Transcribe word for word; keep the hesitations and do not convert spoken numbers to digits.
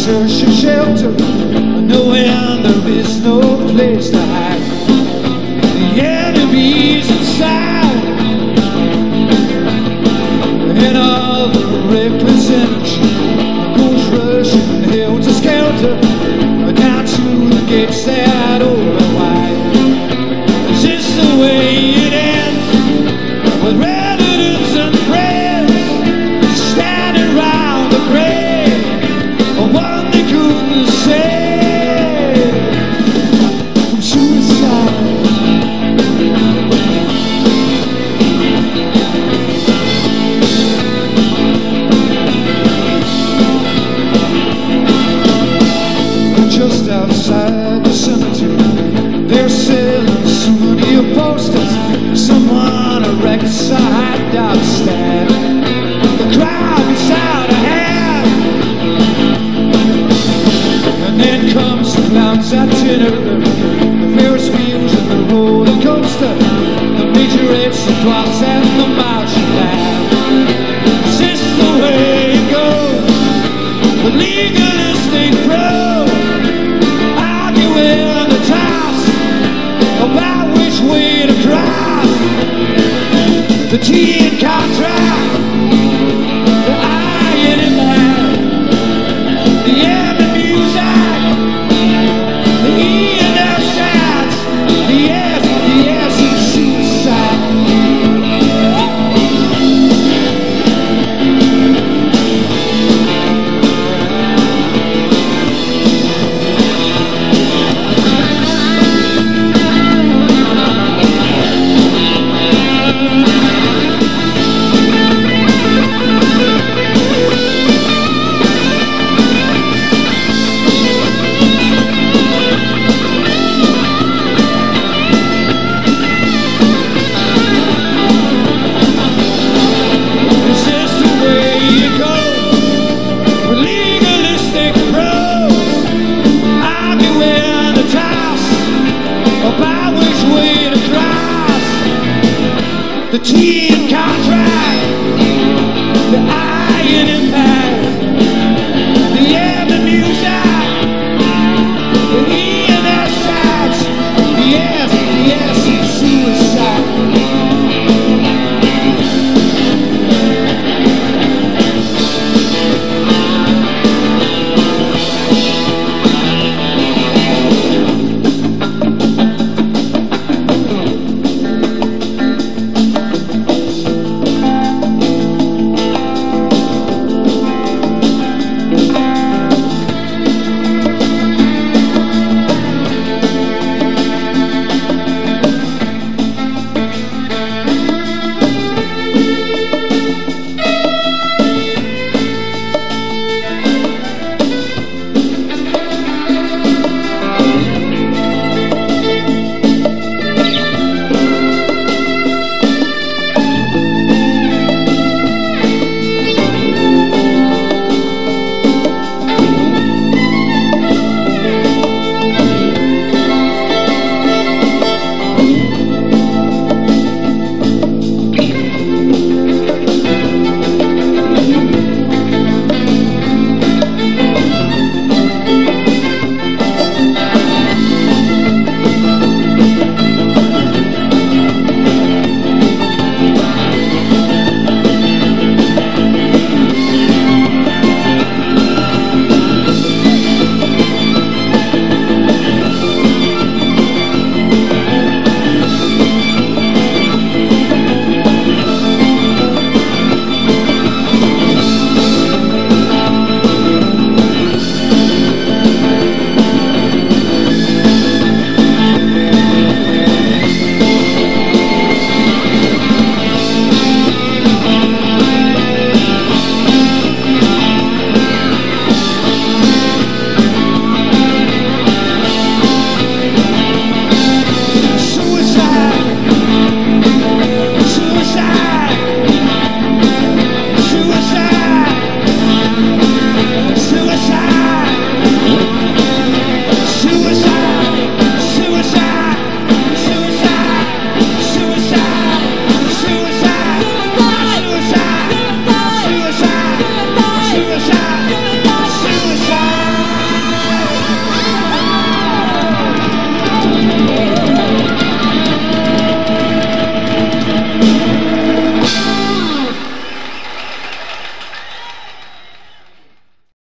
searching shelter, knowing there is no place to hide. The enemy's inside, and all the reckless energy goes rushing helter-skelter down to the gates that open wide. Is this the way it ends? With relatives and friends standing round the grave of one they couldn't save from suicide. Just outside the cemetery, they're selling souvenir posters. Someone erects a hot dog stand. The crowd gets out of hand, and then comes the clowns at dinner, the Ferris wheels and the roller coaster, the majorettes, the clocks and the marching band. Is this the way it goes? The legalistic pro arguing the toss about which way to cross the T and contract, the iron and man, the M and music, the E and F shots, the S, the S and suicide. The T and contract, the iron impact, the M and music, the E and S shots, the S, the S and suicide. Suicide.